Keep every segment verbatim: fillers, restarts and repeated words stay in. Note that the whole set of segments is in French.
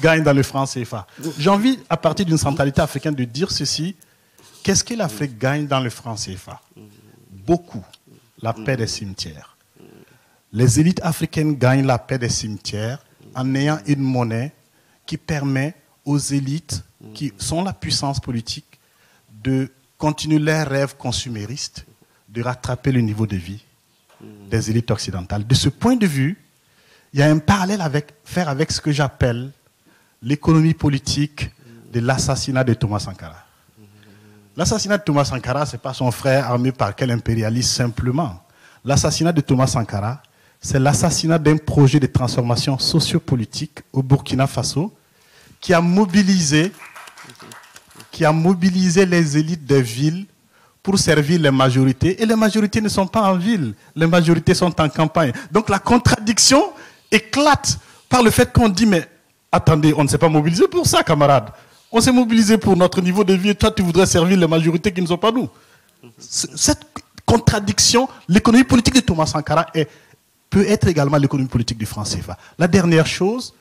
gagne dans le franc C F A. J'ai envie, à partir d'une centralité africaine, de dire ceci. Qu'est-ce que l'Afrique gagne dans le franc C F A? Beaucoup. La paix des cimetières. Les élites africaines gagnent la paix des cimetières en ayant une monnaie qui permet aux élites qui sont la puissance politique de continuer leurs rêves consuméristes, de rattraper le niveau de vie des élites occidentales. De ce point de vue, il y a un parallèle à faire avec ce que j'appelle l'économie politique de l'assassinat de Thomas Sankara. L'assassinat de Thomas Sankara, ce n'est pas son frère armé par quel impérialiste simplement. L'assassinat de Thomas Sankara, c'est l'assassinat d'un projet de transformation sociopolitique au Burkina Faso qui a mobilisé, qui a mobilisé les élites des villes pour servir les majorités. Et les majorités ne sont pas en ville, les majorités sont en campagne. Donc la contradiction éclate par le fait qu'on dit, mais attendez, on ne s'est pas mobilisé pour ça, camarades. On s'est mobilisé pour notre niveau de vie et toi, tu voudrais servir les majorités qui ne sont pas nous. Cette contradiction, l'économie politique de Thomas Sankara est, peut être également l'économie politique du franc C F A. La dernière chose,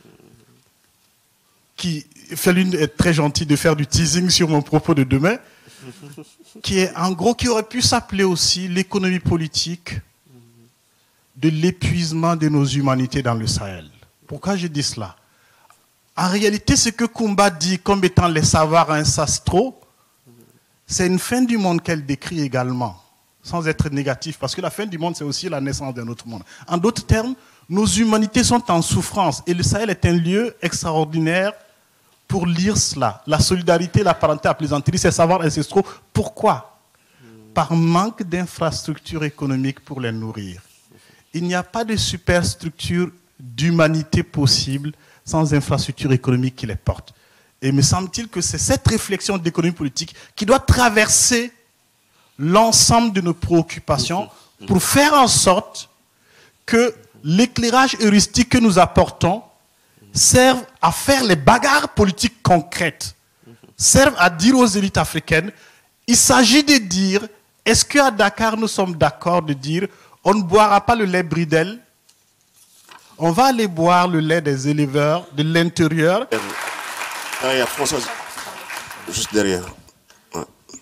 qui Felune est très gentil de faire du teasing sur mon propos de demain, qui est en gros, qui aurait pu s'appeler aussi l'économie politique de l'épuisement de nos humanités dans le Sahel. Pourquoi je dis cela? En réalité, ce que Kumba dit comme étant les savoirs ancestraux, c'est une fin du monde qu'elle décrit également, sans être négatif, parce que la fin du monde, c'est aussi la naissance d'un autre monde. En d'autres termes, nos humanités sont en souffrance, et le Sahel est un lieu extraordinaire pour lire cela. La solidarité, la parenté, la plaisanterie, ces savoirs ancestraux. Pourquoi? Par manque d'infrastructures économiques pour les nourrir. Il n'y a pas de superstructure d'humanité possible sans infrastructure économique qui les porte. Et me semble-t-il que c'est cette réflexion d'économie politique qui doit traverser l'ensemble de nos préoccupations pour faire en sorte que l'éclairage heuristique que nous apportons serve à faire les bagarres politiques concrètes, serve à dire aux élites africaines, il s'agit de dire, est-ce qu'à Dakar nous sommes d'accord de dire, on ne boira pas le lait Bridel, on va aller boire le lait des éleveurs de l'intérieur. Ah, il y a Françoise, juste derrière. Ouais.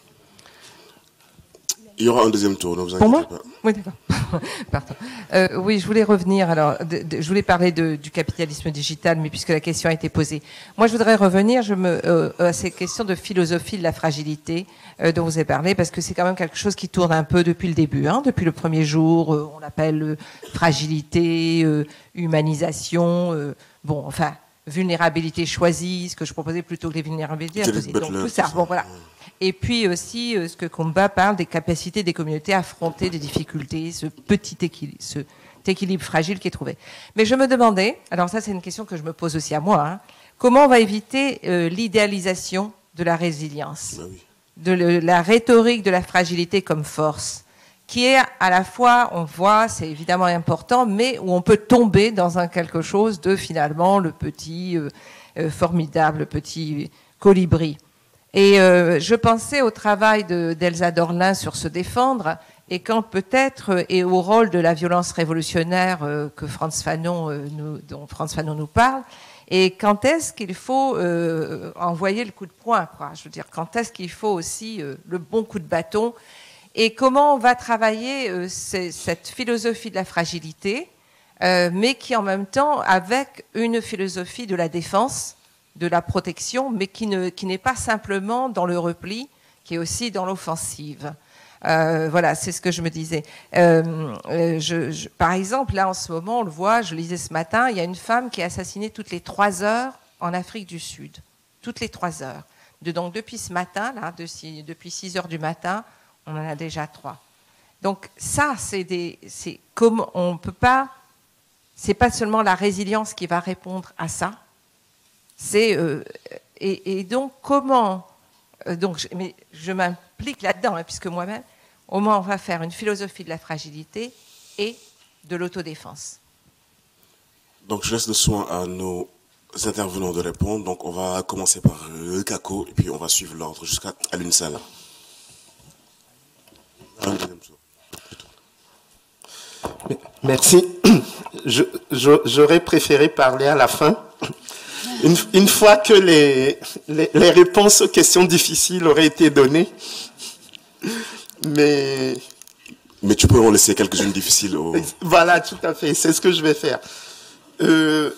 Il y aura un deuxième tour, ne vous inquiétez Pour moi pas. Oui, d'accord. Pardon. Euh, oui, je voulais revenir. Alors, de, de, je voulais parler de, du capitalisme digital, mais puisque la question a été posée, moi, je voudrais revenir je me, euh, à ces questions de philosophie de la fragilité euh, dont vous avez parlé, parce que c'est quand même quelque chose qui tourne un peu depuis le début, hein, depuis le premier jour. Euh, on l'appelle euh, fragilité, euh, humanisation. Euh, bon, enfin, vulnérabilité choisie, ce que je proposais plutôt que les vulnérabilités imposées. Donc tout ça. Bon, voilà. Et puis aussi, euh, ce que Kumba parle des capacités des communautés à affronter des difficultés, ce petit équilibre, cet équilibre fragile qui est trouvé. Mais je me demandais, alors ça c'est une question que je me pose aussi à moi, hein, comment on va éviter euh, l'idéalisation de la résilience, Ben oui. de le, la rhétorique de la fragilité comme force, qui est à la fois, on voit, c'est évidemment important, mais où on peut tomber dans un quelque chose de finalement le petit, euh, euh, formidable petit colibri. Et euh, je pensais au travail de, d'Elsa Dorlin sur se défendre, et quand peut-être, et au rôle de la violence révolutionnaire euh, que Frantz Fanon, euh, nous, dont Frantz Fanon nous parle, et quand est-ce qu'il faut euh, envoyer le coup de poing, quoi. Je veux dire, quand est-ce qu'il faut aussi euh, le bon coup de bâton, et comment on va travailler euh, cette philosophie de la fragilité, euh, mais qui en même temps avec une philosophie de la défense, de la protection, mais qui, ne, qui n'est pas simplement dans le repli, qui est aussi dans l'offensive. Euh, voilà, c'est ce que je me disais. Euh, euh, je, je, par exemple, là en ce moment, on le voit, je lisais ce matin, il y a une femme qui est assassinée toutes les trois heures en Afrique du Sud. Toutes les trois heures. De, donc depuis ce matin, là, de, depuis six heures du matin, on en a déjà trois. Donc ça, c'est des, c'est comme on peut pas, c'est pas seulement la résilience qui va répondre à ça. C'est euh, et, et donc comment, euh, donc je, mais je m'implique là-dedans hein, puisque moi-même, comment on va faire une philosophie de la fragilité et de l'autodéfense. Donc je laisse le soin à nos intervenants de répondre. Donc on va commencer par le Kako et puis on va suivre l'ordre jusqu'à l'Unsal. Un deuxième tour. Merci. Je, je, j'aurais préféré parler à la fin. une, une fois que les, les, les réponses aux questions difficiles auraient été données. Mais... Mais tu peux en laisser quelques-unes difficiles. Au... Voilà, tout à fait. C'est ce que je vais faire. Euh...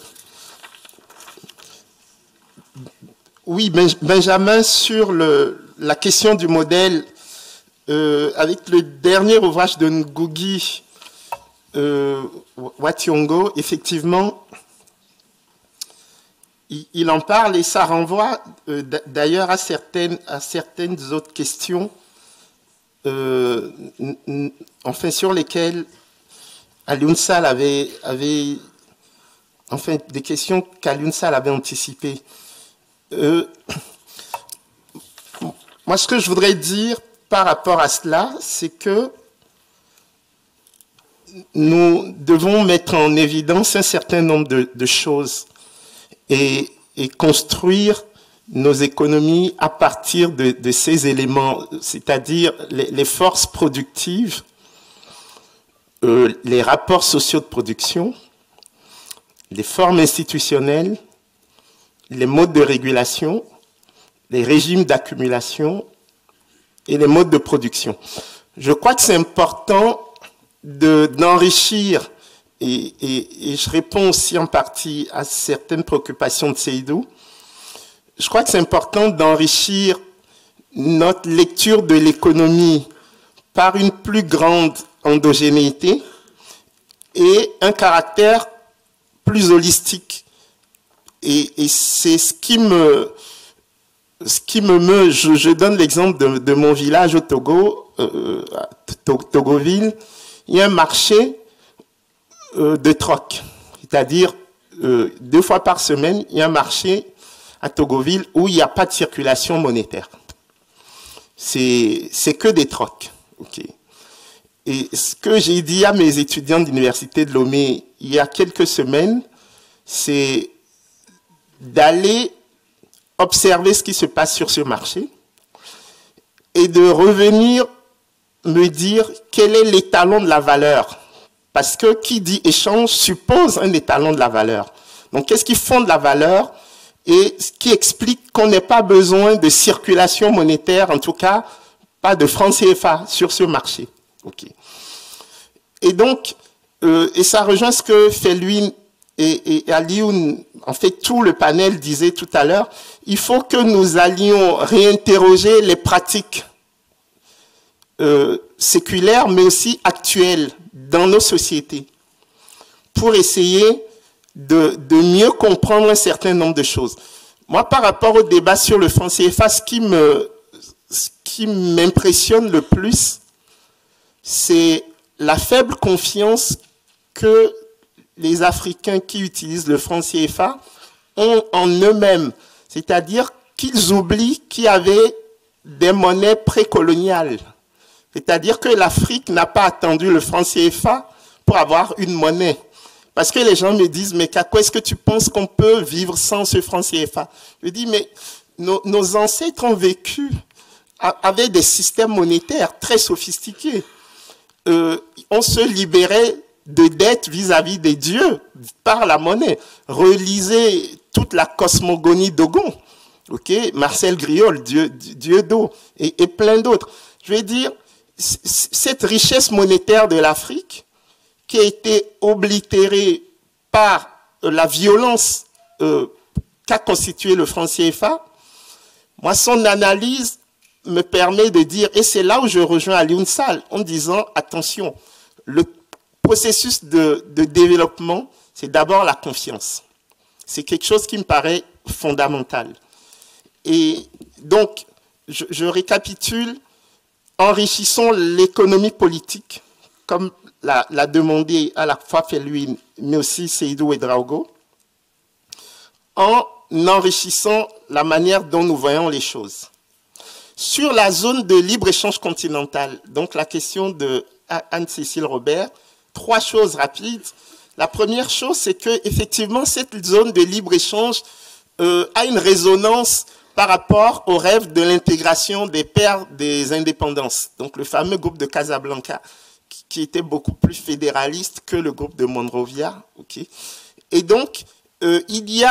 Oui, Benjamin, sur le, la question du modèle, euh, avec le dernier ouvrage de Ngugi euh, wa Thiong'o, effectivement, il, il en parle et ça renvoie euh, d'ailleurs à certaines, à certaines autres questions Euh, enfin, sur lesquelles Alioune Sall avait, avait, enfin, des questions qu'Alioune Sall avait anticipées. Euh, moi, ce que je voudrais dire par rapport à cela, c'est que nous devons mettre en évidence un certain nombre de, de choses et, et construire nos économies à partir de, de ces éléments, c'est-à-dire les, les forces productives, euh, les rapports sociaux de production, les formes institutionnelles, les modes de régulation, les régimes d'accumulation et les modes de production. Je crois que c'est important de, d'enrichir, et, et, et je réponds aussi en partie à certaines préoccupations de Seydou. Je crois que c'est important d'enrichir notre lecture de l'économie par une plus grande endogénéité et un caractère plus holistique. Et, et c'est ce qui me, ce qui me meut. Je, je donne l'exemple de, de mon village au Togo, euh, à Togoville. Il y a un marché euh, de troc, c'est-à-dire euh, deux fois par semaine, il y a un marché à Togoville où il n'y a pas de circulation monétaire. C'est que des trocs. Okay. Et ce que j'ai dit à mes étudiants de l'université de Lomé il y a quelques semaines, c'est d'aller observer ce qui se passe sur ce marché et de revenir me dire quel est l'étalon de la valeur. Parce que qui dit échange suppose un étalon de la valeur. Donc qu'est-ce qui fonde la valeur? Et ce qui explique qu'on n'ait pas besoin de circulation monétaire, en tout cas, pas de francs C F A sur ce marché. Okay. Et donc, euh, et ça rejoint ce que Felwine et, et Alioune, en fait, tout le panel disait tout à l'heure, il faut que nous allions réinterroger les pratiques euh, séculaires, mais aussi actuelles dans nos sociétés, pour essayer De, de mieux comprendre un certain nombre de choses. Moi, par rapport au débat sur le franc C F A, ce qui me, ce qui m'impressionne le plus, c'est la faible confiance que les Africains qui utilisent le franc C F A ont en eux-mêmes. C'est-à-dire qu'ils oublient qu'il y avait des monnaies précoloniales. C'est-à-dire que l'Afrique n'a pas attendu le franc C F A pour avoir une monnaie. Parce que les gens me disent, mais Kako, est-ce que tu penses qu'on peut vivre sans ce franc C F A? Je dis, mais nos, nos ancêtres ont vécu avec des systèmes monétaires très sophistiqués. Euh, on se libérait de dettes vis-à-vis des dieux par la monnaie. Relisez toute la cosmogonie Dogon, okay? Marcel Griol, dieu, dieu d'eau, et, et plein d'autres. Je veux dire, cette richesse monétaire de l'Afrique, qui a été oblitéré par la violence euh, qu'a constitué le franc C F A, moi, son analyse me permet de dire, et c'est là où je rejoins Alioune Sall, en disant, attention, le processus de, de développement, c'est d'abord la confiance. C'est quelque chose qui me paraît fondamental. Et donc, je, je récapitule, enrichissons l'économie politique, comme l'a, l'a demandé à la fois Felwine, mais aussi Seydou Ouédraogo, en enrichissant la manière dont nous voyons les choses. Sur la zone de libre-échange continental, donc la question de Anne-Cécile Robert, trois choses rapides. La première chose, c'est que effectivement cette zone de libre-échange euh, a une résonance par rapport au rêve de l'intégration des pères des indépendances, donc le fameux groupe de Casablanca, qui était beaucoup plus fédéraliste que le groupe de Monrovia. Okay. Et donc, euh, il y a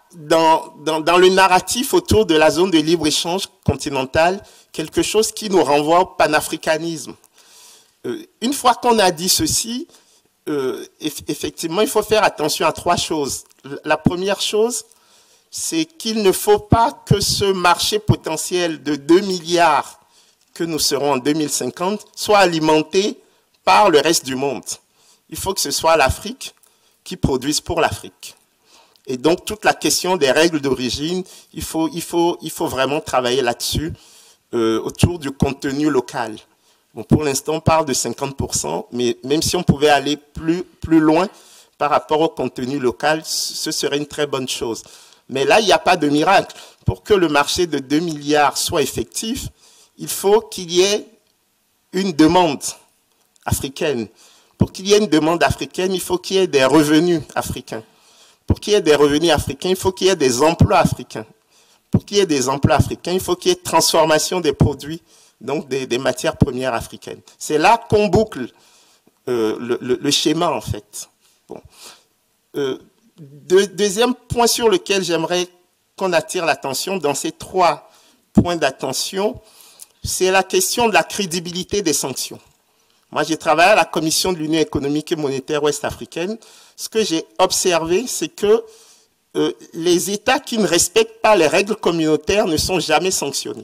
dans, dans, dans le narratif autour de la zone de libre-échange continentale quelque chose qui nous renvoie au panafricanisme. Euh, une fois qu'on a dit ceci, euh, eff effectivement, il faut faire attention à trois choses. La première chose, c'est qu'il ne faut pas que ce marché potentiel de deux milliards que nous serons en deux mille cinquante soit alimenté par le reste du monde. Il faut que ce soit l'Afrique qui produise pour l'Afrique. Et donc, toute la question des règles d'origine, il faut, il faut, il faut vraiment travailler là-dessus, euh, autour du contenu local. Bon, pour l'instant, on parle de cinquante pour cent, mais même si on pouvait aller plus, plus loin par rapport au contenu local, ce serait une très bonne chose. Mais là, il n'y a pas de miracle. Pour que le marché de deux milliards soit effectif, il faut qu'il y ait une demande africaine. Pour qu'il y ait une demande africaine, il faut qu'il y ait des revenus africains. Pour qu'il y ait des revenus africains, il faut qu'il y ait des emplois africains. Pour qu'il y ait des emplois africains, il faut qu'il y ait transformation des produits, donc des, des matières premières africaines. C'est là qu'on boucle euh, le, le, le schéma, en fait. Bon. Euh, de, deuxième point sur lequel j'aimerais qu'on attire l'attention dans ces trois points d'attention, c'est la question de la crédibilité des sanctions. Moi, j'ai travaillé à la Commission de l'Union économique et monétaire ouest-africaine. Ce que j'ai observé, c'est que euh, les États qui ne respectent pas les règles communautaires ne sont jamais sanctionnés.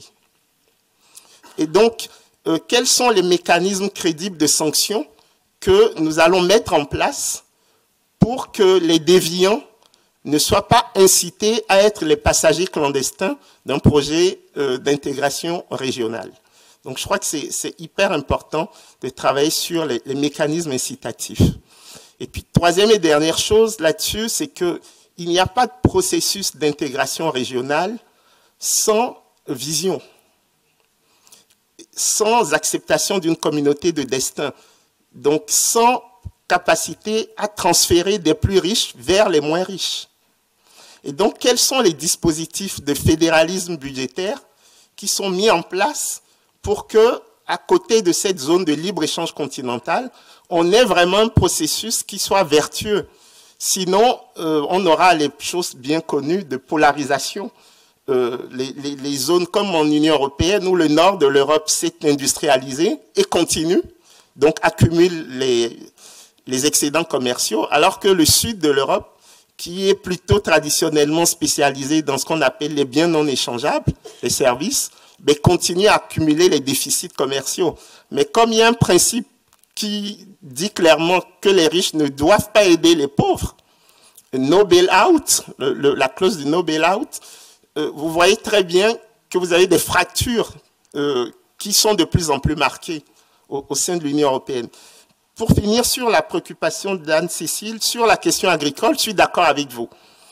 Et donc, euh, quels sont les mécanismes crédibles de sanctions que nous allons mettre en place pour que les déviants ne soient pas incités à être les passagers clandestins d'un projet euh, d'intégration régionale? Donc, je crois que c'est hyper important de travailler sur les, les mécanismes incitatifs. Et puis, troisième et dernière chose là-dessus, c'est qu'il n'y a pas de processus d'intégration régionale sans vision, sans acceptation d'une communauté de destin, donc sans capacité à transférer des plus riches vers les moins riches. Et donc, quels sont les dispositifs de fédéralisme budgétaire qui sont mis en place pour que, à côté de cette zone de libre-échange continentale, on ait vraiment un processus qui soit vertueux. Sinon, euh, on aura les choses bien connues de polarisation. Euh, les, les, les zones comme en Union européenne, où le nord de l'Europe s'est industrialisé et continue, donc accumule les, les excédents commerciaux, alors que le sud de l'Europe, qui est plutôt traditionnellement spécialisé dans ce qu'on appelle les biens non échangeables, les services, mais continue à accumuler les déficits commerciaux. Mais comme il y a un principe qui dit clairement que les riches ne doivent pas aider les pauvres, no bail-out, la clause du no bail-out, euh, vous voyez très bien que vous avez des fractures euh, qui sont de plus en plus marquées au, au sein de l'Union européenne. Pour finir sur la préoccupation d'Anne-Cécile, sur la question agricole, je suis d'accord avec vous.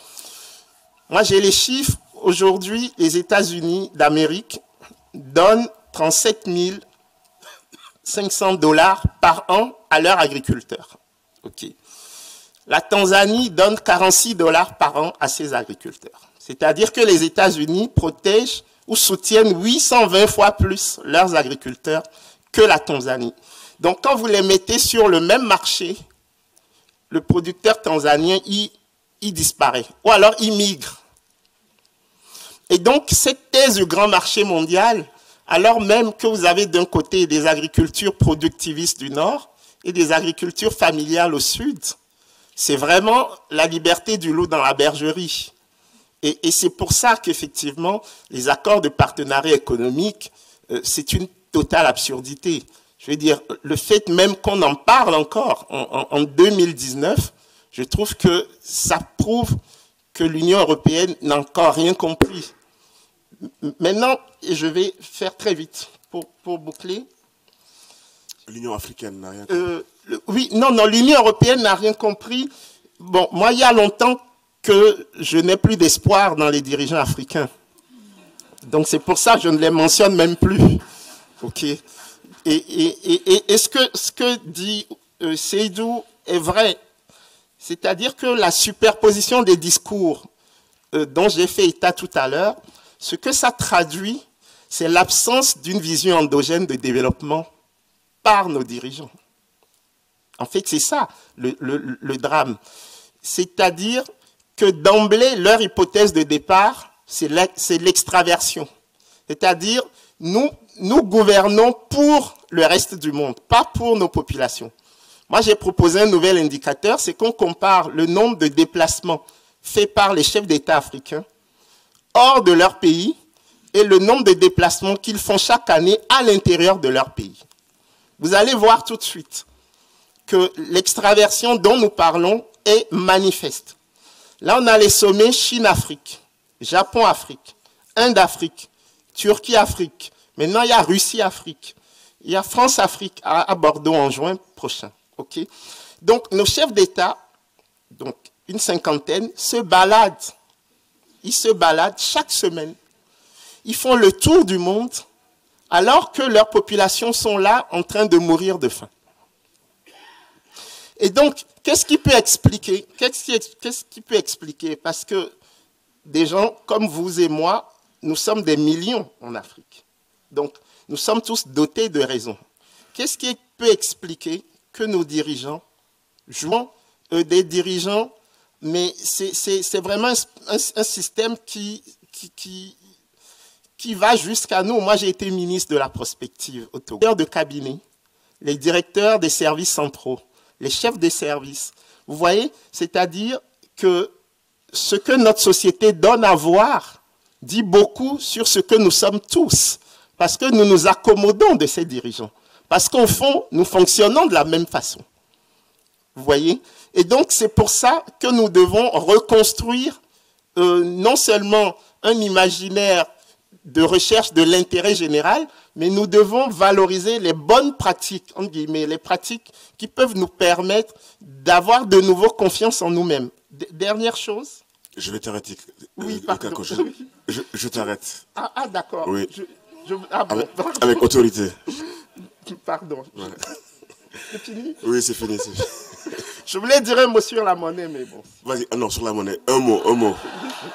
Moi, j'ai les chiffres. Aujourd'hui, les États-Unis d'Amérique donnent trente-sept mille cinq cents dollars par an à leurs agriculteurs. Okay. La Tanzanie donne quarante-six dollars par an à ses agriculteurs. C'est-à-dire que les États-Unis protègent ou soutiennent huit cent vingt fois plus leurs agriculteurs que la Tanzanie. Donc, quand vous les mettez sur le même marché, le producteur tanzanien, il, il disparaît. Ou alors, il migre. Et donc, cette thèse du grand marché mondial, alors même que vous avez d'un côté des agricultures productivistes du nord et des agricultures familiales au sud, c'est vraiment la liberté du loup dans la bergerie. Et, et c'est pour ça qu'effectivement, les accords de partenariat économique, euh, c'est une totale absurdité. Je veux dire, le fait même qu'on en parle encore en, en, en deux mille dix-neuf, je trouve que ça prouve que l'Union européenne n'a encore rien compris. Maintenant, et je vais faire très vite pour, pour boucler. L'Union africaine n'a rien compris. Euh, le, oui, non, non, l'Union européenne n'a rien compris. Bon, moi, il y a longtemps que je n'ai plus d'espoir dans les dirigeants africains. Donc, c'est pour ça que je ne les mentionne même plus. OK. Et, et, et, et ce, que, ce que dit euh, Seydou est vrai. C'est-à-dire que la superposition des discours euh, dont j'ai fait état tout à l'heure, ce que ça traduit, c'est l'absence d'une vision endogène de développement par nos dirigeants. En fait, c'est ça le, le, le drame. C'est-à-dire que d'emblée, leur hypothèse de départ, c'est l'extraversion. C'est-à-dire, nous, nous gouvernons pour le reste du monde, pas pour nos populations. Moi, j'ai proposé un nouvel indicateur, c'est qu'on compare le nombre de déplacements faits par les chefs d'État africains hors de leur pays et le nombre de déplacements qu'ils font chaque année à l'intérieur de leur pays. Vous allez voir tout de suite que l'extraversion dont nous parlons est manifeste. Là, on a les sommets Chine-Afrique, Japon-Afrique, Inde-Afrique, Turquie-Afrique. Maintenant, il y a Russie-Afrique. Il y a France-Afrique à Bordeaux en juin prochain. Okay? Donc, nos chefs d'État, donc une cinquantaine, se baladent. Ils se baladent chaque semaine. Ils font le tour du monde alors que leurs populations sont là en train de mourir de faim. Et donc, qu'est-ce qui peut expliquer? Qu'est-ce qui, qu'est-ce qui peut expliquer? Parce que des gens comme vous et moi, nous sommes des millions en Afrique. Donc, nous sommes tous dotés de raison. Qu'est-ce qui peut expliquer que nos dirigeants jouent euh, des dirigeants, mais c'est vraiment un, un, un système qui, qui, qui, qui va jusqu'à nous. Moi, j'ai été ministre de la prospective au Togo. Les directeurs de cabinet, les directeurs des services centraux, les chefs de service. Vous voyez, c'est-à-dire que ce que notre société donne à voir dit beaucoup sur ce que nous sommes tous, parce que nous nous accommodons de ces dirigeants, parce qu'au fond, nous fonctionnons de la même façon. Vous voyez? Et donc, c'est pour ça que nous devons reconstruire euh, non seulement un imaginaire de recherche de l'intérêt général, mais nous devons valoriser les bonnes pratiques, entre guillemets, les pratiques qui peuvent nous permettre d'avoir de nouveau confiance en nous-mêmes. Dernière chose. Je vais t'arrêter. Oui, euh, pardon. Kako, je, je, je t'arrête. Ah, ah d'accord. Oui. Je, je, ah, bon, avec, avec autorité. Pardon. Ouais. C'est fini? Oui, c'est fini, fini. Je voulais dire un mot sur la monnaie, mais bon. Vas-y, non, sur la monnaie. Un mot, un mot.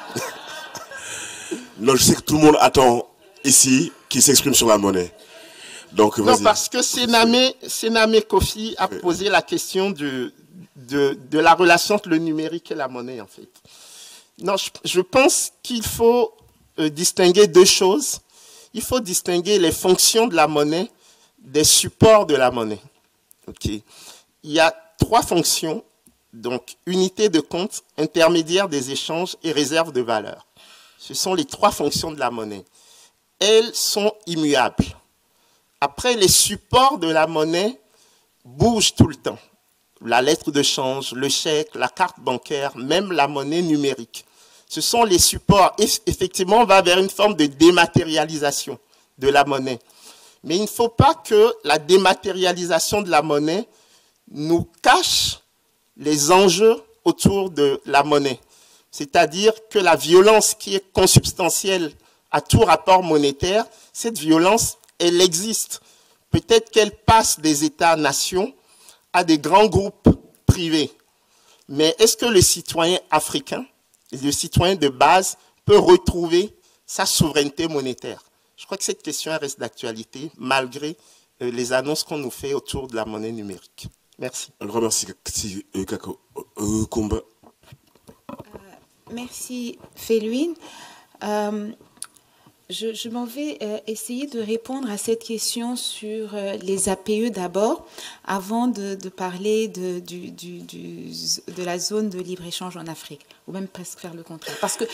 Non, je sais que tout le monde attend ici qu'il s'exprime sur la monnaie. Donc, non, parce que Sename, Sename Kofi a oui. posé la question de, de, de la relation entre le numérique et la monnaie, en fait. Non, je, je pense qu'il faut euh, distinguer deux choses. Il faut distinguer les fonctions de la monnaie des supports de la monnaie. Okay. Il y a trois fonctions, donc unité de compte, intermédiaire des échanges et réserve de valeur. Ce sont les trois fonctions de la monnaie. Elles sont immuables. Après, les supports de la monnaie bougent tout le temps. La lettre de change, le chèque, la carte bancaire, même la monnaie numérique. Ce sont les supports. Et effectivement, on va vers une forme de dématérialisation de la monnaie. Mais il ne faut pas que la dématérialisation de la monnaie nous cache les enjeux autour de la monnaie. C'est-à-dire que la violence qui est consubstantielle à tout rapport monétaire, cette violence, elle existe. Peut-être qu'elle passe des États-nations à des grands groupes privés. Mais est-ce que le citoyen africain, le citoyen de base, peut retrouver sa souveraineté monétaire? Je crois que cette question reste d'actualité, malgré euh, les annonces qu'on nous fait autour de la monnaie numérique. Merci. Un grand merci, Kako. Euh, Kumba. Euh, merci, Féluine. Euh, je je m'en vais euh, essayer de répondre à cette question sur euh, les A P E d'abord, avant de, de parler de, du, du, du, de la zone de libre-échange en Afrique, ou même presque faire le contraire. Parce que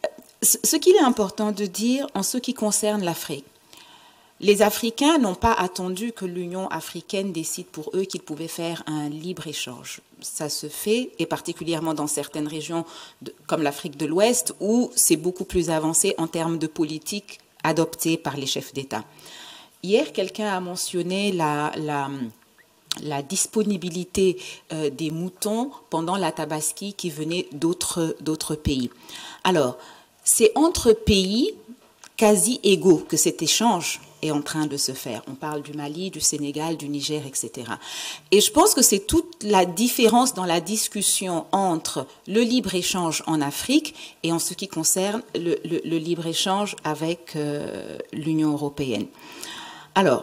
ce qu'il est important de dire en ce qui concerne l'Afrique, les Africains n'ont pas attendu que l'Union africaine décide pour eux qu'ils pouvaient faire un libre-échange. Ça se fait, et particulièrement dans certaines régions de, comme l'Afrique de l'Ouest, où c'est beaucoup plus avancé en termes de politique adoptée par les chefs d'État. Hier, quelqu'un a mentionné la... la la disponibilité euh, des moutons pendant la Tabaski qui venaient d'autres d'autres pays. Alors, c'est entre pays quasi égaux que cet échange est en train de se faire. On parle du Mali, du Sénégal, du Niger, et cetera. Et je pense que c'est toute la différence dans la discussion entre le libre-échange en Afrique et en ce qui concerne le, le, le libre-échange avec euh, l'Union européenne. Alors,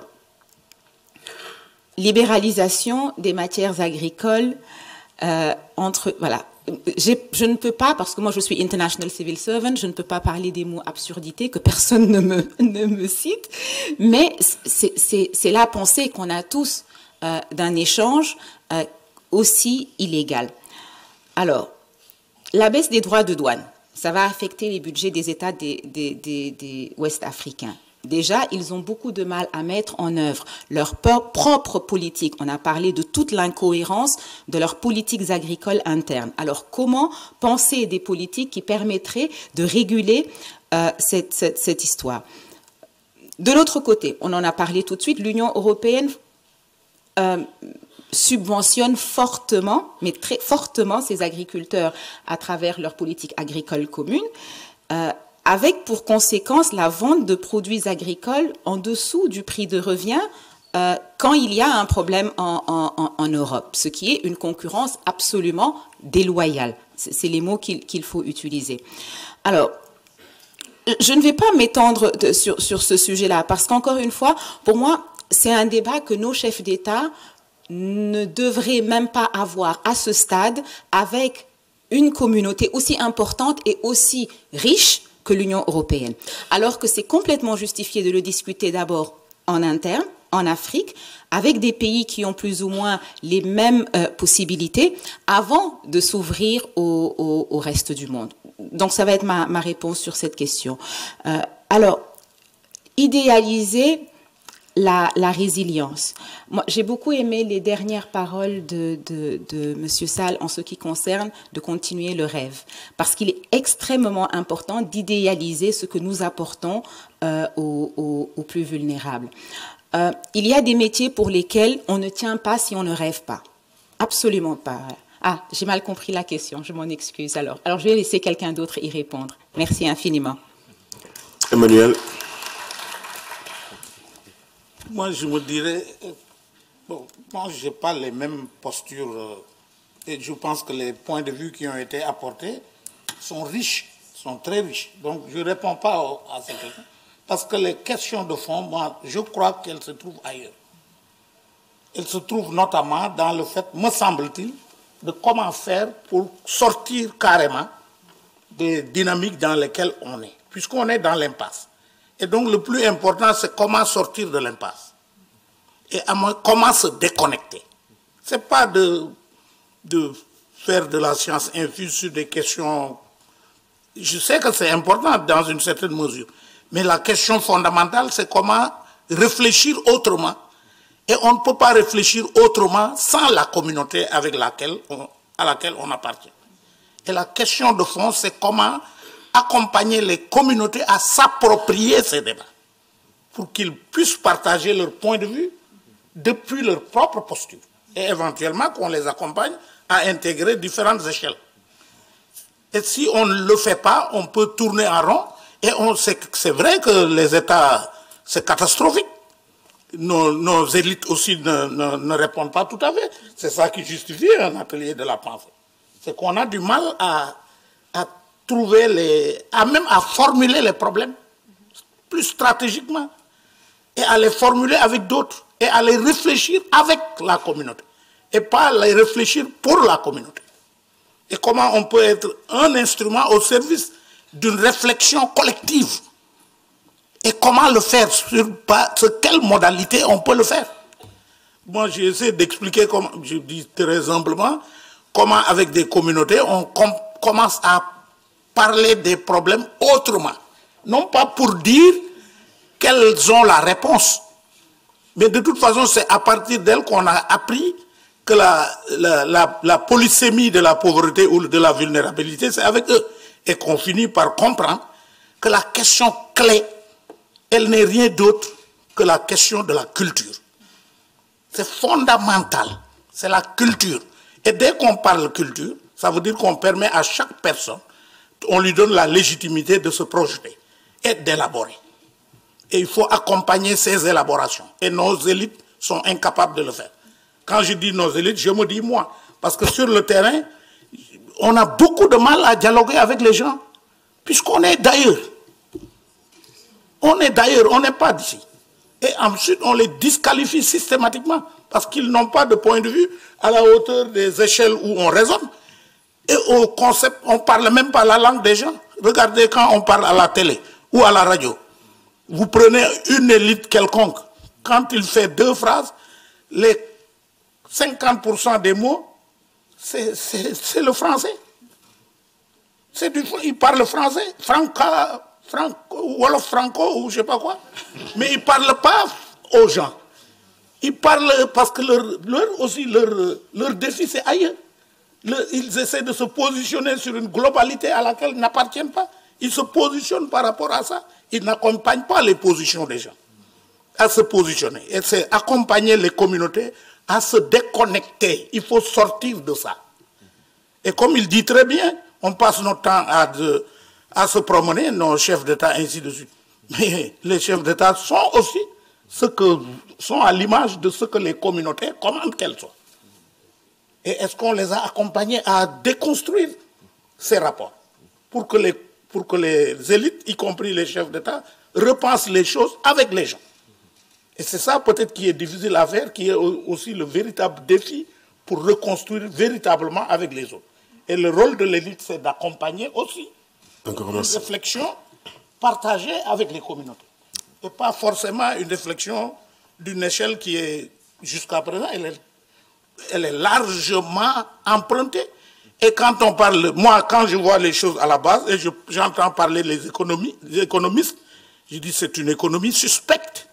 libéralisation des matières agricoles, euh, entre, voilà, je ne peux pas, parce que moi je suis International Civil Servant, je ne peux pas parler des mots absurdité que personne ne me, ne me cite, mais c'est la pensée qu'on a tous euh, d'un échange euh, aussi illégal. Alors, la baisse des droits de douane, ça va affecter les budgets des États des, des, des, des Ouest africains. Déjà, ils ont beaucoup de mal à mettre en œuvre leur propre politique. On a parlé de toute l'incohérence de leurs politiques agricoles internes. Alors, comment penser des politiques qui permettraient de réguler euh, cette, cette, cette histoire? De l'autre côté, on en a parlé tout de suite, l'Union européenne euh, subventionne fortement, mais très fortement, ces agriculteurs à travers leur politique agricole commune, euh, avec pour conséquence la vente de produits agricoles en dessous du prix de revient euh, quand il y a un problème en, en, en Europe, ce qui est une concurrence absolument déloyale. C'est les mots qu'il qu'il faut utiliser. Alors, je ne vais pas m'étendre sur, sur ce sujet-là, parce qu'encore une fois, pour moi, c'est un débat que nos chefs d'État ne devraient même pas avoir à ce stade avec une communauté aussi importante et aussi riche que l'Union européenne. Alors que c'est complètement justifié de le discuter d'abord en interne, en Afrique, avec des pays qui ont plus ou moins les mêmes euh, possibilités, avant de s'ouvrir au, au, au reste du monde. Donc ça va être ma, ma réponse sur cette question. Euh, alors, idéaliser la, la résilience. Moi, j'ai beaucoup aimé les dernières paroles de, de, de M. Sall en ce qui concerne de continuer le rêve, parce qu'il est extrêmement important d'idéaliser ce que nous apportons euh, aux, aux, aux plus vulnérables. Euh, il y a des métiers pour lesquels on ne tient pas si on ne rêve pas. Absolument pas. Ah, j'ai mal compris la question, je m'en excuse alors. Alors, je vais laisser quelqu'un d'autre y répondre. Merci infiniment. Emmanuel. Moi, je me dirais, bon, moi, je n'ai pas les mêmes postures euh, et je pense que les points de vue qui ont été apportés sont riches, sont très riches. Donc, je ne réponds pas à ces questions parce que les questions de fond, moi, je crois qu'elles se trouvent ailleurs. Elles se trouvent notamment dans le fait, me semble-t-il, de comment faire pour sortir carrément des dynamiques dans lesquelles on est, puisqu'on est dans l'impasse. Et donc, le plus important, c'est comment sortir de l'impasse. Et comment se déconnecter. Ce n'est pas de, de faire de la science infuse sur des questions... Je sais que c'est important dans une certaine mesure. Mais la question fondamentale, c'est comment réfléchir autrement. Et on ne peut pas réfléchir autrement sans la communauté avec laquelle on, à laquelle on appartient. Et la question de fond, c'est comment accompagner les communautés à s'approprier ces débats pour qu'ils puissent partager leur point de vue depuis leur propre posture et éventuellement qu'on les accompagne à intégrer différentes échelles. Et si on ne le fait pas, on peut tourner en rond et c'est vrai que les États, c'est catastrophique. Nos, nos élites aussi ne, ne, ne répondent pas tout à fait. C'est ça qui justifie un atelier de la pensée. C'est qu'on a du mal à, à trouver les, à même à formuler les problèmes plus stratégiquement et à les formuler avec d'autres et à les réfléchir avec la communauté et pas les réfléchir pour la communauté. Et comment on peut être un instrument au service d'une réflexion collective et comment le faire, sur, sur quelle modalité on peut le faire. Moi, j'essaie d'expliquer, comment, je dis très humblement, comment avec des communautés on com commence à parler des problèmes autrement. Non pas pour dire qu'elles ont la réponse, mais de toute façon, c'est à partir d'elles qu'on a appris que la, la, la, la polysémie de la pauvreté ou de la vulnérabilité, c'est avec eux. Et qu'on finit par comprendre que la question clé, elle n'est rien d'autre que la question de la culture. C'est fondamental, c'est la culture. Et dès qu'on parle culture, ça veut dire qu'on permet à chaque personne, on lui donne la légitimité de se projeter et d'élaborer. Et il faut accompagner ces élaborations. Et nos élites sont incapables de le faire. Quand je dis nos élites, je me dis moi. Parce que sur le terrain, on a beaucoup de mal à dialoguer avec les gens, puisqu'on est d'ailleurs. On est d'ailleurs, on n'est pas d'ici. Et ensuite, on les disqualifie systématiquement, parce qu'ils n'ont pas de point de vue à la hauteur des échelles où on raisonne. Et au concept, on ne parle même pas la langue des gens. Regardez quand on parle à la télé ou à la radio. Vous prenez une élite quelconque. Quand il fait deux phrases, les cinquante pour cent des mots, c'est le français. Du, il parle français, franca, franco, wolof franco ou je ne sais pas quoi. Mais il ne parle pas aux gens. Ils parlent parce que leur, leur, aussi leur, leur défi c'est ailleurs. Le, ils essaient de se positionner sur une globalité à laquelle ils n'appartiennent pas. Ils se positionnent par rapport à ça. Ils n'accompagnent pas les positions des gens à se positionner. Et c'est accompagner les communautés à se déconnecter. Il faut sortir de ça. Et comme il dit très bien, on passe notre temps à, de, à se promener, nos chefs d'État, ainsi de suite. Mais les chefs d'État sont aussi ce que, sont à l'image de ce que les communautés commandent qu'elles soient. Et est-ce qu'on les a accompagnés à déconstruire ces rapports pour que les, pour que les élites, y compris les chefs d'État, repensent les choses avec les gens. Et c'est ça peut-être qui est difficile à faire, qui est aussi le véritable défi pour reconstruire véritablement avec les autres. Et le rôle de l'élite, c'est d'accompagner aussi une réflexion partagée avec les communautés. Et pas forcément une réflexion d'une échelle qui est, jusqu'à présent, elle est, elle est largement empruntée. Et quand on parle, moi, quand je vois les choses à la base, et j'entends parler les, économies, les économistes, je dis c'est une économie suspecte.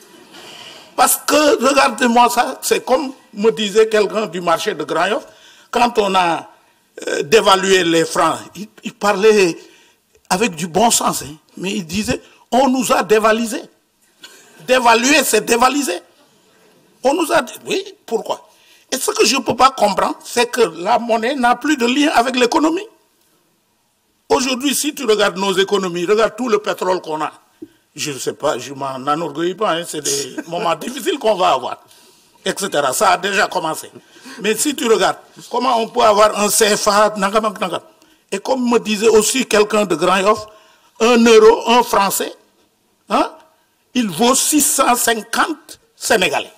Parce que, regardez-moi ça, c'est comme me disait quelqu'un du marché de Grand Yoff, quand on a euh, dévalué les francs, il, il parlait avec du bon sens, hein, mais il disait, on nous a dévalisés. Dévaluer, c'est dévaliser. On nous a dit, oui, pourquoi? Et ce que je ne peux pas comprendre, c'est que la monnaie n'a plus de lien avec l'économie. Aujourd'hui, si tu regardes nos économies, regarde tout le pétrole qu'on a. Je ne sais pas, je m'en enorgueillis pas, hein, c'est des moments difficiles qu'on va avoir, et cetera. Ça a déjà commencé. Mais si tu regardes, comment on peut avoir un C F A, et comme me disait aussi quelqu'un de Grand Yoff, un euro, un français, hein, il vaut six cent cinquante Sénégalais.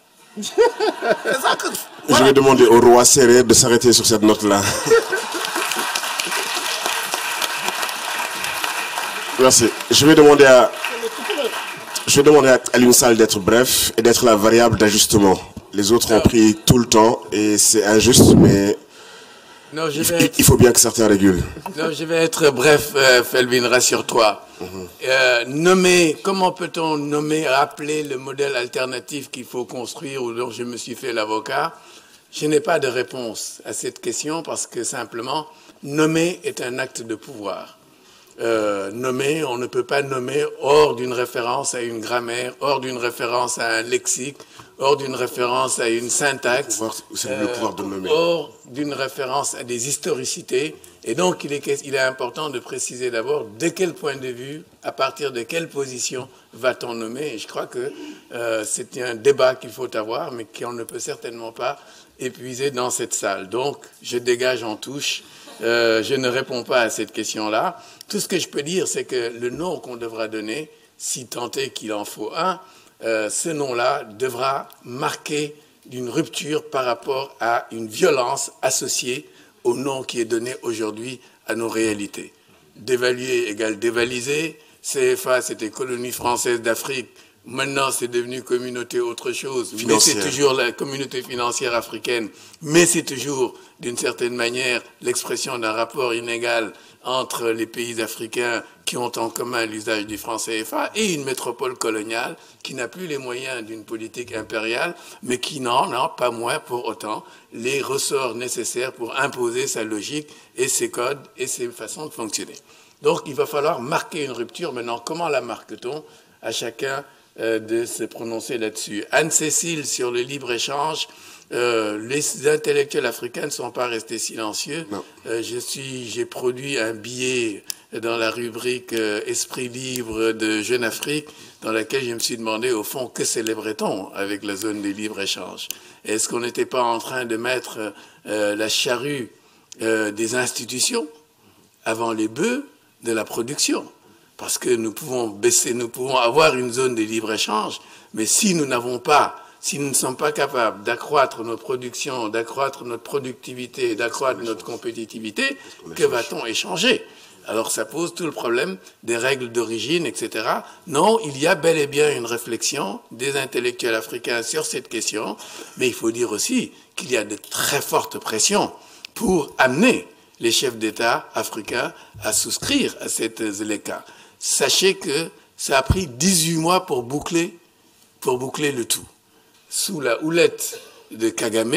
Ça que, voilà. Je vais demander au roi Sérère de s'arrêter sur cette note-là. Merci. Je vais demander à... Je vais demander à l'UNSAL d'être bref et d'être la variable d'ajustement. Les autres ont pris tout le temps et c'est injuste, mais non, je vais il, être... il faut bien que certains régulent. Non, je vais être bref, euh, Felwine, rassure-toi. Mm-hmm. euh, nommer, comment peut-on nommer, rappeler le modèle alternatif qu'il faut construire ou dont je me suis fait l'avocat? Je n'ai pas de réponse à cette question parce que simplement, nommer est un acte de pouvoir. Euh, nommer, on ne peut pas nommer hors d'une référence à une grammaire, hors d'une référence à un lexique, hors d'une référence à une syntaxe, c'est le pouvoir de nommer. hors d'une référence à des historicités. Et donc, il est, il est important de préciser d'abord de quel point de vue, à partir de quelle position va-t-on nommer. Et je crois que euh, c'est un débat qu'il faut avoir, mais qu'on ne peut certainement pas épuiser dans cette salle. Donc, je dégage en touche. Euh, je ne réponds pas à cette question-là. Tout ce que je peux dire, c'est que le nom qu'on devra donner, si tant est qu'il en faut un, euh, ce nom-là devra marquer d'une rupture par rapport à une violence associée au nom qui est donné aujourd'hui à nos réalités. Dévaluer égale dévaliser, C F A c'était colonie française d'Afrique, maintenant c'est devenu communauté autre chose, financière. Mais c'est toujours la communauté financière africaine, mais c'est toujours d'une certaine manière l'expression d'un rapport inégal entre les pays africains qui ont en commun l'usage du franc C F A et une métropole coloniale qui n'a plus les moyens d'une politique impériale, mais qui n'en a pas moins pour autant les ressorts nécessaires pour imposer sa logique et ses codes et ses façons de fonctionner. Donc il va falloir marquer une rupture. Maintenant, comment la marque-t-on? À chacun euh, de se prononcer là-dessus. Anne-Cécile, sur le libre-échange, Euh, les intellectuels africains ne sont pas restés silencieux. Euh, je suis, j'ai produit un billet dans la rubrique euh, Esprit libre de Jeune Afrique, dans laquelle je me suis demandé, au fond, que célébrait-on avec la zone des libres-échanges? Est-ce qu'on n'était pas en train de mettre euh, la charrue euh, des institutions avant les bœufs de la production? Parce que nous pouvons baisser, nous pouvons avoir une zone de libre-échange, mais si nous n'avons pas si nous ne sommes pas capables d'accroître nos productions, d'accroître notre productivité, d'accroître notre compétitivité, que va-t-on échanger? Alors ça pose tout le problème des règles d'origine, et cetera. Non, il y a bel et bien une réflexion des intellectuels africains sur cette question, mais il faut dire aussi qu'il y a de très fortes pressions pour amener les chefs d'État africains à souscrire à cette ZLECA. Sachez que ça a pris dix-huit mois pour boucler, pour boucler le tout. Sous la houlette de Kagame,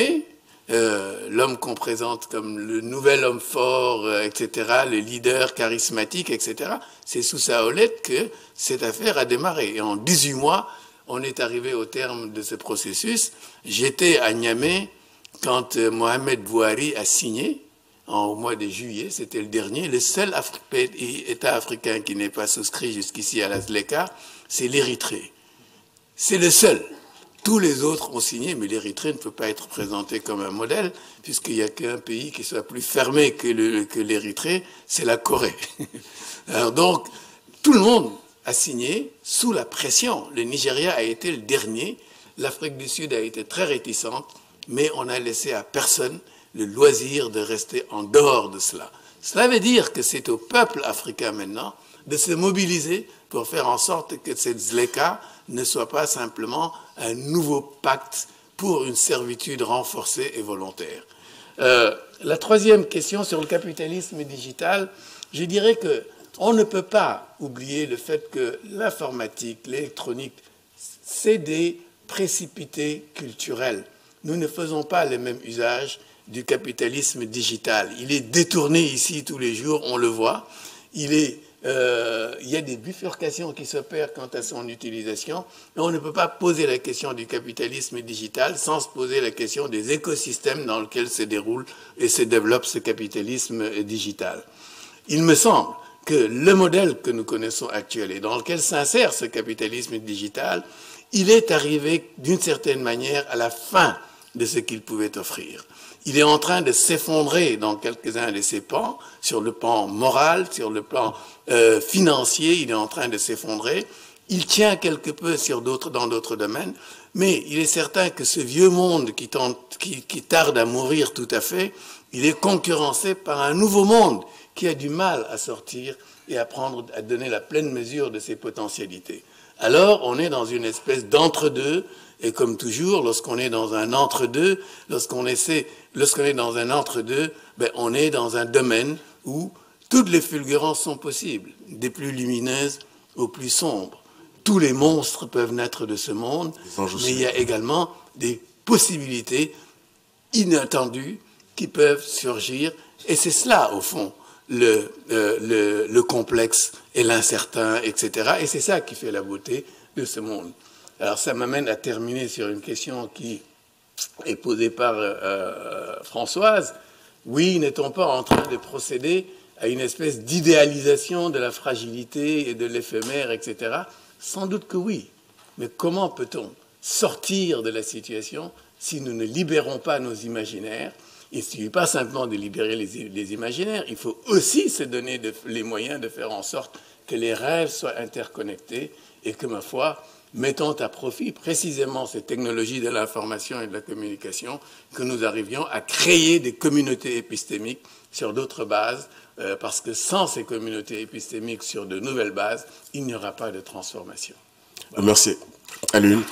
euh, l'homme qu'on présente comme le nouvel homme fort, euh, et cetera, le leader charismatique, et cetera, c'est sous sa houlette que cette affaire a démarré. Et en dix-huit mois, on est arrivé au terme de ce processus. J'étais à Niamey quand euh, Mohamed Bouhari a signé, au mois de juillet, c'était le dernier, le seul Afri- État africain qui n'est pas souscrit jusqu'ici à la ZLECA, c'est l'Érythrée. C'est le seul. Tous les autres ont signé, mais l'Érythrée ne peut pas être présentée comme un modèle, puisqu'il n'y a qu'un pays qui soit plus fermé que, le, que l'Érythrée, c'est la Corée. Alors donc, tout le monde a signé sous la pression. Le Nigeria a été le dernier, l'Afrique du Sud a été très réticente, mais on a laissé à personne le loisir de rester en dehors de cela. Cela veut dire que c'est au peuple africain maintenant de se mobiliser pour faire en sorte que cette ZLECA ne soit pas simplement un nouveau pacte pour une servitude renforcée et volontaire. Euh, la troisième question sur le capitalisme digital, je dirais qu'on ne peut pas oublier le fait que l'informatique, l'électronique, c'est des précipités culturels. Nous ne faisons pas le même usage du capitalisme digital. Il est détourné ici tous les jours, on le voit. Il, est, euh, il y a des bifurcations qui s'opèrent quant à son utilisation, mais on ne peut pas poser la question du capitalisme digital sans se poser la question des écosystèmes dans lesquels se déroule et se développe ce capitalisme digital. Il me semble que le modèle que nous connaissons actuel et dans lequel s'insère ce capitalisme digital, il est arrivé d'une certaine manière à la fin de ce qu'il pouvait offrir. Il est en train de s'effondrer dans quelques-uns de ses pans, sur le plan moral, sur le plan euh, financier, il est en train de s'effondrer. Il tient quelque peu sur d'autres, dans d'autres domaines, mais il est certain que ce vieux monde qui, tente, qui, qui tarde à mourir tout à fait, il est concurrencé par un nouveau monde qui a du mal à sortir et à prendre, à donner la pleine mesure de ses potentialités. Alors, on est dans une espèce d'entre-deux. Et comme toujours, lorsqu'on est dans un entre-deux, lorsqu'on essaie, lorsqu'on est dans un entre-deux, ben on est dans un domaine où toutes les fulgurances sont possibles, des plus lumineuses aux plus sombres. Tous les monstres peuvent naître de ce monde, mais il y a également des possibilités inattendues qui peuvent surgir. Et c'est cela, au fond, le, euh, le, le complexe et l'incertain, et cetera. Et c'est ça qui fait la beauté de ce monde. Alors ça m'amène à terminer sur une question qui est posée par euh, Françoise. Oui, n'est-on pas en train de procéder à une espèce d'idéalisation de la fragilité et de l'éphémère, et cetera. Sans doute que oui. Mais comment peut-on sortir de la situation si nous ne libérons pas nos imaginaires? Il ne suffit pas simplement de libérer les, les imaginaires, il faut aussi se donner de, les moyens de faire en sorte que les rêves soient interconnectés et que, ma foi, mettons à profit précisément ces technologies de l'information et de la communication, que nous arrivions à créer des communautés épistémiques sur d'autres bases, euh, parce que sans ces communautés épistémiques sur de nouvelles bases, il n'y aura pas de transformation. Voilà. Merci. Alioune.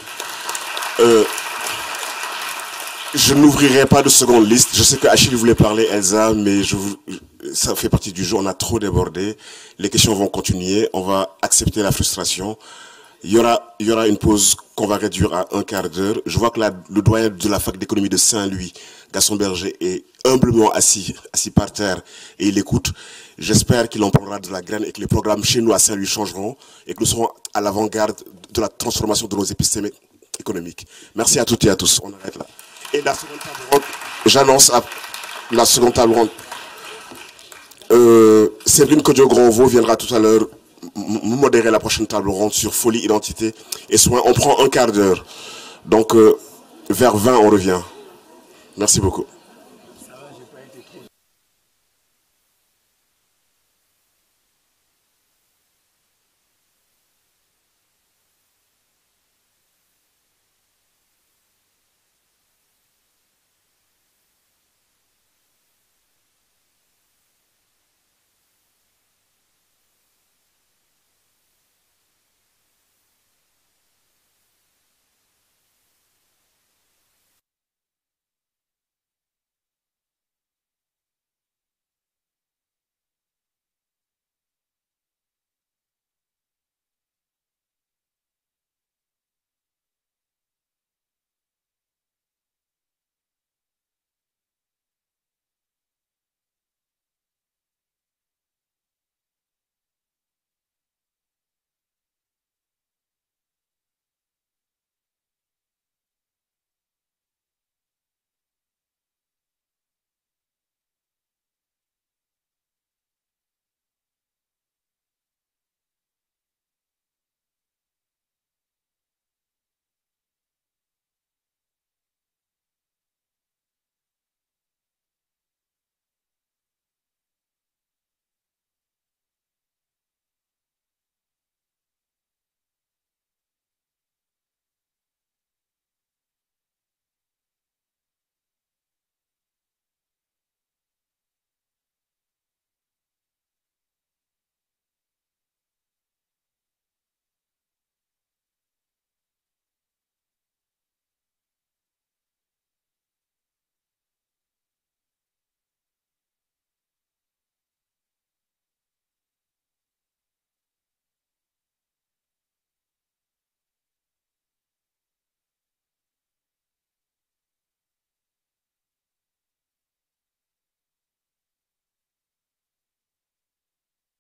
Euh, je n'ouvrirai pas de seconde liste. Je sais que Achille voulait parler, Elsa, mais je vous, ça fait partie du jeu. On a trop débordé. Les questions vont continuer. On va accepter la frustration. Il y aura, il y aura une pause qu'on va réduire à un quart d'heure. Je vois que la, le doyen de la fac d'économie de Saint-Louis, Gaston Berger, est humblement assis, assis par terre et il écoute. J'espère qu'il en prendra de la graine et que les programmes chez nous à Saint-Louis changeront et que nous serons à l'avant-garde de la transformation de nos épistémies économiques. Merci à toutes et à tous. On arrête là. Et la seconde table ronde, j'annonce la seconde table ronde. Euh, Séverine Kodio-Gronvaux viendra tout à l'heure modérer la prochaine table ronde sur folie, identité et soins. On prend un quart d'heure. Donc, euh, vers vingt, on revient. Merci beaucoup.